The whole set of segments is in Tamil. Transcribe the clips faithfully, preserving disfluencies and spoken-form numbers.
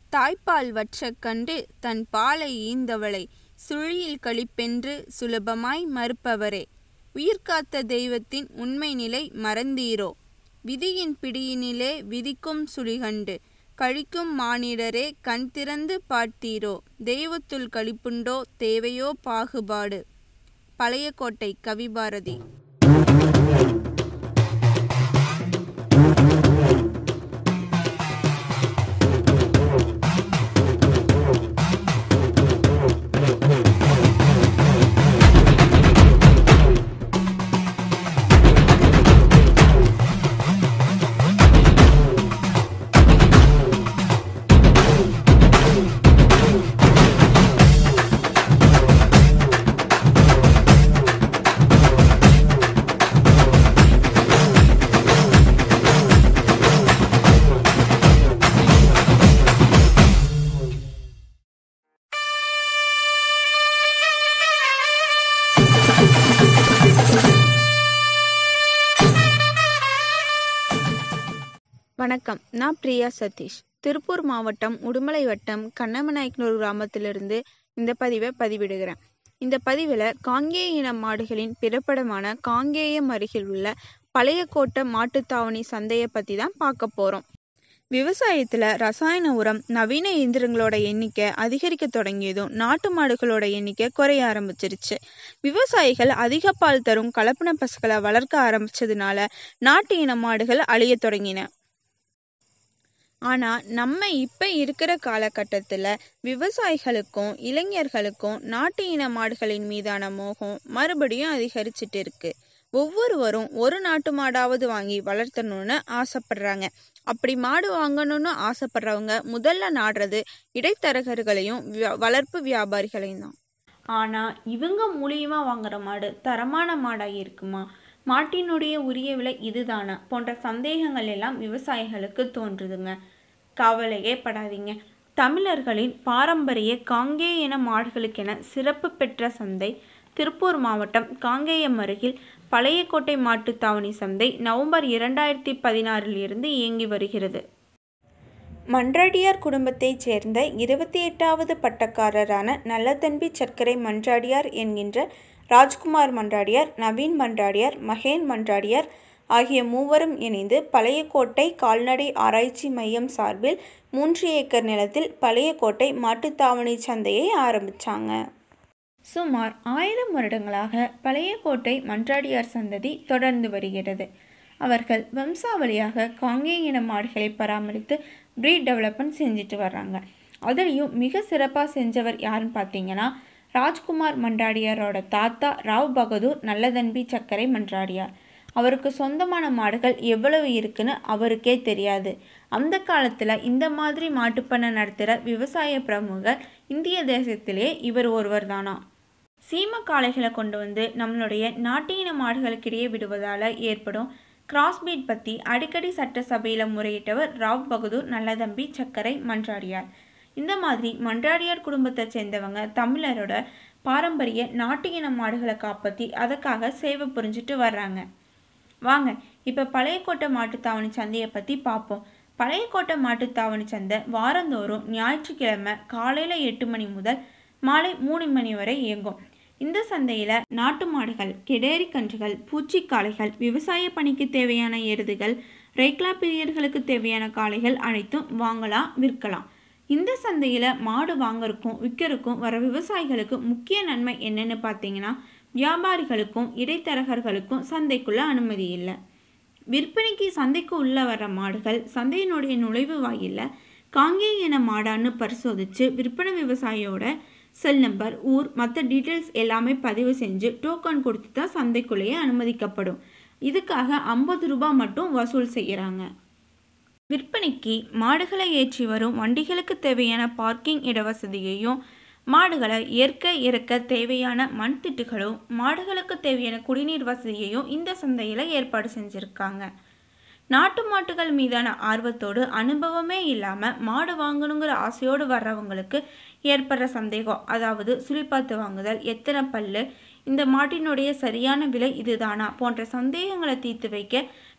தாய்ப்பால் வற்ற கண்டு தன் பாலை ஈந்தவளை சுழியில் கழிப்பென்று சுலபமாய் மறுப்பவரே, உயிர்காத்த தெய்வத்தின் உண்மை நிலை மறந்தீரோ? விதியின் பிடியினிலே விதிக்கும் சுழிகண்டு கழிக்கும் மானிடரே, கண் திறந்து பார்த்தீரோ? தெய்வத்துள் களிப்புண்டோ, தேவையோ பாகுபாடு? பழையகோட்டை கவிபாரதி. வணக்கம், நான் பிரியா சதீஷ். திருப்பூர் மாவட்டம் உடுமலை வட்டம் கண்ணமநாயக்கனூர் கிராமத்திலிருந்து இந்த பதிவை பதிவிடுகிறேன். இந்த பதிவில் காங்கேய இன மாடுகளின் பிறப்பிடமான காங்கேயம் அருகில் உள்ள பழையகோட்டை மாட்டுத்தாவணி சந்தையை பற்றி தான் பார்க்க போகிறோம். விவசாயத்தில் ரசாயன உரம், நவீன இயந்திரங்களோட எண்ணிக்கை அதிகரிக்க தொடங்கியதும் நாட்டு மாடுகளோட எண்ணிக்கை குறைய ஆரம்பிச்சிருச்சு. விவசாயிகள் அதிக பால் தரும் கலப்பின பசுக்களை வளர்க்க ஆரம்பிச்சதுனால நாட்டு இன மாடுகள் அழிய தொடங்கின. ஆனால் நம்ம இப்போ இருக்கிற காலகட்டத்தில் விவசாயிகளுக்கும் இளைஞர்களுக்கும் நாட்டு இன மாடுகளின் மீதான மோகம் மறுபடியும் அதிகரிச்சுட்டு இருக்கு. ஒவ்வொருவரும் ஒரு நாட்டு மாடாவது வாங்கி வளர்த்தணும்னு ஆசைப்படுறாங்க. அப்படி மாடு வாங்கணும்னு ஆசைப்படுறவங்க முதல்ல நாடுறது இடைத்தரகர்களையும் வளர்ப்பு வியாபாரிகளையும் தான். ஆனால் இவங்க மூலியமாக வாங்குற மாடு தரமான மாடாக இருக்குமா, மாட்டினுடைய உரிய விலை இதுதானா போன்ற சந்தேகங்கள் எல்லாம் விவசாயிகளுக்கு தோன்றுதுங்க. கவலையே படாதீங்க. தமிழர்களின் பாரம்பரிய காங்கேய இன மாடுகளுக்கென சிறப்பு பெற்ற சந்தை திருப்பூர் மாவட்டம் காங்கேயம் அருகில் பழையகோட்டை மாட்டுத்தாவணி சந்தை நவம்பர் இரண்டாயிரத்தி பதினாறில் இருந்து இயங்கி வருகிறது. மன்றாடியார் குடும்பத்தைச் சேர்ந்த இருபத்தி எட்டாவது பட்டக்காரரான நல்லதம்பி சர்க்கரை மன்றாடியார் என்கின்ற ராஜ்குமார் மன்றாடியார், நவீன் மன்றாடியார், மகேன் மன்றாடியார் ஆகிய மூவரும் இணைந்து பழையகோட்டை கால்நடை ஆராய்ச்சி மையம் சார்பில் மூன்று ஏக்கர் நிலத்தில் பழையகோட்டை மாட்டுத்தாவணி சந்தையை ஆரம்பித்தாங்க. சுமார் ஆயிரம் வருடங்களாக பழையகோட்டை மன்றாடியார் சந்ததி தொடர்ந்து வருகிறது. அவர்கள் வம்சாவளியாக காங்கேய இன மாடுகளை பராமரித்து ப்ரீட் டெவலப்மெண்ட் செஞ்சுட்டு வர்றாங்க. அதுலேயும் மிக சிறப்பாக செஞ்சவர் யாருன்னு பார்த்தீங்கன்னா ராஜ்குமார் மன்றாடியாரோட தாத்தா ராவ் பகதூர் நல்லதம்பி சர்க்கரை மன்றாடியார். அவருக்கு சொந்தமான மாடுகள் எவ்வளவு இருக்குன்னு அவருக்கே தெரியாது. அந்த காலத்தில் இந்த மாதிரி மாட்டுப்பண்ணை நடத்துகிற விவசாய பிரமுகர் இந்திய தேசத்திலே இவர் ஒருவர் தானா. சீம காளைகளை கொண்டு வந்து நம்மளுடைய நாட்டு இன மாடுகளுக்கிடையே விடுவதால் ஏற்படும் கிராஸ்பீட் பற்றி அடிக்கடி சட்டசபையில் முறையிட்டவர் ராவ் பகதூர் நல்லதம்பி சர்க்கரை மன்றாடியார். இந்த மாதிரி மன்றாடியார் குடும்பத்தை சேர்ந்தவங்க தமிழரோட பாரம்பரிய நாட்டு இன மாடுகளை காப்பாற்றி அதுக்காக சேவை புரிஞ்சுட்டு வர்றாங்க. வாங்க இப்போ பழையகோட்டை மாட்டுத்தாவணி சந்தையை பற்றி பார்ப்போம். பழையகோட்டை மாட்டுத்தாவணி சந்தை வாரந்தோறும் ஞாயிற்றுக்கிழமை காலையில் எட்டு மணி முதல் மாலை மூணு மணி வரை இயங்கும். இந்த சந்தையில் நாட்டு மாடுகள், கெடேரி கன்றுகள், பூச்சிக்காளைகள், விவசாய பணிக்கு தேவையான எருதுகள், ரேக்லா பிரியர்களுக்கு தேவையான காளைகள் அனைத்தும் வாங்கலாம், விற்கலாம். இந்த சந்தையில் மாடு வாங்கறக்கும் விற்கிறக்கும் வர விவசாயிகளுக்கு முக்கிய நன்மை என்னென்னு பார்த்தீங்கன்னா, வியாபாரிகளுக்கும் இடைத்தரகர்களுக்கும் சந்தைக்குள்ள அனுமதி இல்லை. விற்பனைக்கு சந்தைக்கு உள்ள வர மாடுகள் சந்தையினுடைய நுழைவு வாயில காங்கேய இன மாடான்னு பரிசோதித்து விற்பனை விவசாயியோட செல் நம்பர், ஊர், மற்ற டீட்டெயில்ஸ் எல்லாமே பதிவு செஞ்சு டோக்கன் கொடுத்து தான் சந்தைக்குள்ளேயே அனுமதிக்கப்படும். இதுக்காக ஐம்பது ரூபாய் மட்டும் வசூல் செய்கிறாங்க. விற்பனைக்கு மாடுகளை ஏற்றி வரும் வண்டிகளுக்கு தேவையான பார்க்கிங் இடவசதியையும், மாடுகளை ஏற்க இறக்க தேவையான மண் திட்டுகளும், மாடுகளுக்கு தேவையான குடிநீர் வசதியையும் இந்த சந்தையில் ஏற்பாடு செஞ்சுருக்காங்க. நாட்டு மாட்டுகள் மீதான ஆர்வத்தோடு அனுபவமே இல்லாமல் மாடு வாங்கணுங்கிற ஆசையோடு வர்றவங்களுக்கு ஏற்படுற சந்தேகம், அதாவது சுழிப்பாத்து வாங்குதல், எத்தனை பல்லு, இந்த மாட்டினுடைய சரியான விலை இதுதானா போன்ற சந்தேகங்களை தீர்த்து வைக்க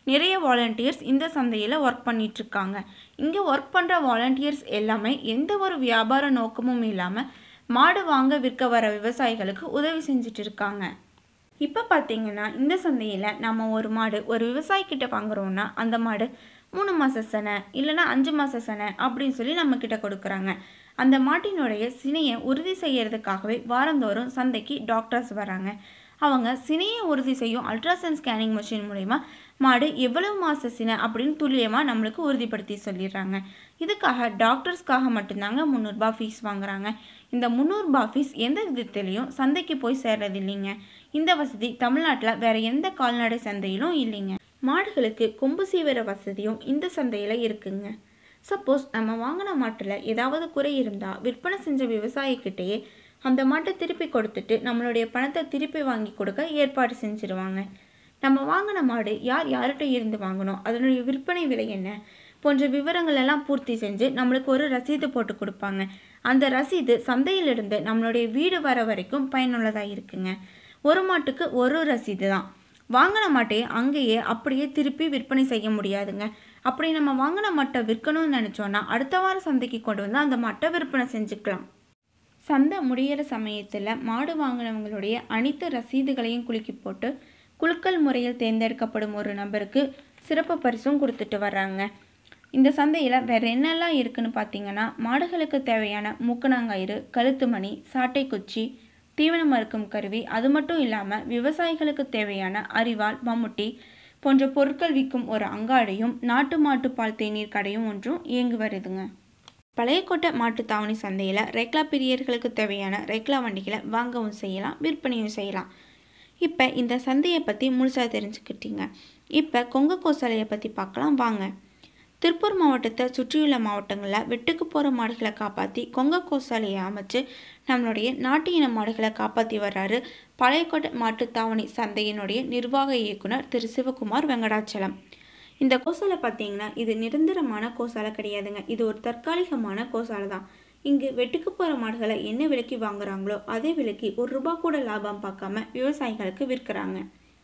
நிறைய வாலண்டியர்ஸ் இந்த சந்தையில் ஒர்க் பண்ணிகிட்ருக்காங்க. இங்கே ஒர்க் பண்ணுற வாலண்டியர்ஸ் எல்லாமே எந்த ஒரு வியாபார நோக்கமும் இல்லாமல் மாடு வாங்க விற்க வர விவசாயிகளுக்கு உதவி செஞ்சுட்டு இருக்காங்க. இப்போ பார்த்தீங்கன்னா இந்த சந்தையில் நம்ம ஒரு மாடு ஒரு விவசாயிக்கிட்ட வாங்குறோன்னா அந்த மாடு மூணு மாத சனை இல்லைன்னா அஞ்சு மாத சனை அப்படின்னு சொல்லி நம்மக்கிட்ட கொடுக்குறாங்க. அந்த மாட்டினுடைய சினையை உறுதி செய்யறதுக்காகவே வாரந்தோறும் சந்தைக்கு டாக்டர்ஸ் வராங்க. அவங்க சினையை உறுதி செய்யும் அல்ட்ராசவுண்ட் ஸ்கேனிங் மிஷின் மூலமா மாடு எவ்வளவு மாத சினை அப்படின்னு துல்லியமாக நம்மளுக்கு உறுதிப்படுத்தி சொல்லிடுறாங்க. இதுக்காக டாக்டர்ஸ்க்காக மட்டும்தாங்க முந்நூறுபா ஃபீஸ் வாங்குறாங்க. இந்த முந்நூறுபா ஃபீஸ் எந்த விதத்துலேயும் சந்தைக்கு போய் சேர்றது இல்லைங்க. இந்த வசதி தமிழ்நாட்டில் வேற எந்த கால்நடை சந்தையிலும் இல்லைங்க. மாடுகளுக்கு கொம்பு சீவிர வசதியும் இந்த சந்தையில் இருக்குங்க. சப்போஸ் நம்ம வாங்கின மாட்டில் ஏதாவது குறை இருந்தால் விற்பனை செஞ்ச விவசாயிக்கிட்டேயே அந்த மாட்டை திருப்பி கொடுத்துட்டு நம்மளுடைய பணத்தை திருப்பி வாங்கி கொடுக்க ஏற்பாடு செஞ்சுருவாங்க. நம்ம வாங்கின மாடு யார் யார்கிட்ட இருந்து வாங்கணும், அதனுடைய விற்பனை விலை என்ன போன்ற விவரங்கள் எல்லாம் பூர்த்தி செஞ்சு நம்மளுக்கு ஒரு ரசீது போட்டு கொடுப்பாங்க. அந்த ரசீது சந்தையிலிருந்து நம்மளுடைய வீடு வர வரைக்கும் பயனுள்ளதாக இருக்குங்க. ஒரு மாட்டுக்கு ஒரு ரசீது தான். வாங்கின மாட்டையே அங்கேயே அப்படியே திருப்பி விற்பனை செய்ய முடியாதுங்க. அப்படி நம்ம வாங்கின மாட்டை விற்கணும்னு நினச்சோன்னா அடுத்த வாரம் சந்தைக்கு கொண்டு வந்து அந்த மாட்டை விற்பனை செஞ்சுக்கலாம். சந்தை முடிகிற சமயத்தில் மாடு வாங்கினவங்களுடைய அனைத்து ரசீதுகளையும் குலுக்கி போட்டு குலுக்கல் முறையில் தேர்ந்தெடுக்கப்படும் ஒரு நபருக்கு சிறப்பு பரிசும் கொடுத்துட்டு வர்றாங்க. இந்த சந்தையில் வேறு என்னெல்லாம் இருக்குதுன்னு பார்த்தீங்கன்னா, மாடுகளுக்கு தேவையான மூக்கணாங்கயிறு, கழுத்து மணி, சாட்டை குச்சி, தீவனம் அறுக்கும் கருவி, அது மட்டும் இல்லாமல் விவசாயிகளுக்கு தேவையான அரிவாள், மம்முட்டி போன்ற பொருட்கள் விற்கும் ஒரு அங்காடியும் நாட்டு மாட்டு பால் தேநீர் கடையும் ஒன்றும் இயங்கி வருதுங்க. பழையக்கோட்டை மாட்டுத்தாவணி சந்தையில் ரெக்லா பிரியர்களுக்கு தேவையான ரெக்லா வண்டிகளை வாங்கவும் செய்யலாம், விற்பனையும் செய்யலாம். இப்போ இந்த சந்தையை பற்றி முழுசாக தெரிஞ்சுக்கிட்டீங்க. இப்போ கொங்கு கோசாலையை பற்றி பார்க்கலாம் வாங்க. திருப்பூர் மாவட்டத்தை சுற்றியுள்ள மாவட்டங்களில் வெட்டுக்கு போகிற மாடுகளை காப்பாற்றி கொங்கு கோசாலையை அமைச்சு நம்மளுடைய நாட்டு இன மாடுகளை காப்பாற்றி வர்றாரு பழையக்கோட்டை மாட்டுத்தாவணி சந்தையினுடைய நிர்வாக இயக்குனர் திரு சிவகுமார் வெங்கடாச்சலம். இந்த கோசாலை பார்த்தீங்கன்னா இது நிரந்தரமான கோசாலை கிடையாதுங்க. இது ஒரு தற்காலிகமான கோசாலை தான். இங்கு வெட்டுக்கு போகிற மாடுகளை என்ன விலைக்கு வாங்குறாங்களோ அதே விலைக்கு ஒரு ரூபா கூட லாபம் பார்க்காம விவசாயிகளுக்கு விற்கிறாங்க.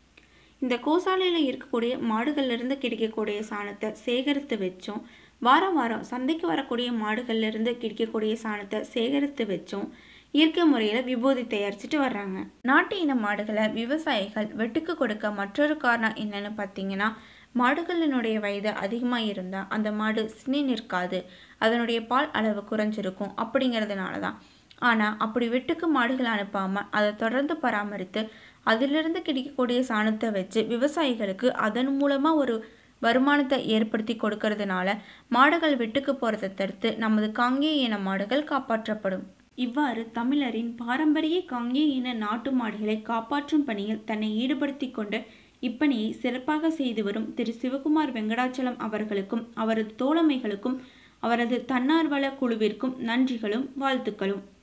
இந்த கோசாலையில் இருக்கக்கூடிய மாடுகள்லேருந்து கிடைக்கக்கூடிய சாணத்தை சேகரித்து வச்சும் வாரம் வாரம் சந்தைக்கு வரக்கூடிய மாடுகள்லேருந்து கிடைக்கக்கூடிய சாணத்தை சேகரித்து வச்சும் இயற்கை முறையில் விபூதி தயாரிச்சுட்டு வர்றாங்க. நாட்டு இன மாடுகளை விவசாயிகள் வெட்டுக்கு கொடுக்க மற்றொரு காரணம் என்னன்னு பார்த்தீங்கன்னா, மாடுகளினுடைய வயது அதிகமாக இருந்தால் அந்த மாடு சினை நிற்காது, அதனுடைய பால் அளவு குறைஞ்சிருக்கும் அப்படிங்கிறதுனால தான். ஆனால் அப்படி வெட்டுக்கு மாடுகள் அனுப்பாமல் அதை தொடர்ந்து பராமரித்து அதிலிருந்து கிடைக்கக்கூடிய சாணத்தை வச்சு விவசாயிகளுக்கு அதன் மூலமாக ஒரு வருமானத்தை ஏற்படுத்தி கொடுக்கறதுனால மாடுகள் வெட்டுக்கு போகிறதை தடுத்து நமது காங்கேய இன மாடுகள் காப்பாற்றப்படும். இவ்வாறு தமிழரின் பாரம்பரிய காங்கேய இன நாட்டு மாடுகளை காப்பாற்றும் பணியில் தன்னை ஈடுபடுத்தி கொண்டு இப்பணியை சிறப்பாக செய்து வரும் திரு சிவகுமார் வெங்கடாச்சலம் அவர்களுக்கும் அவரது தோழமைகளுக்கும் அவரது தன்னார்வல குழுவிற்கும் நன்றிகளும் வாழ்த்துக்களும்.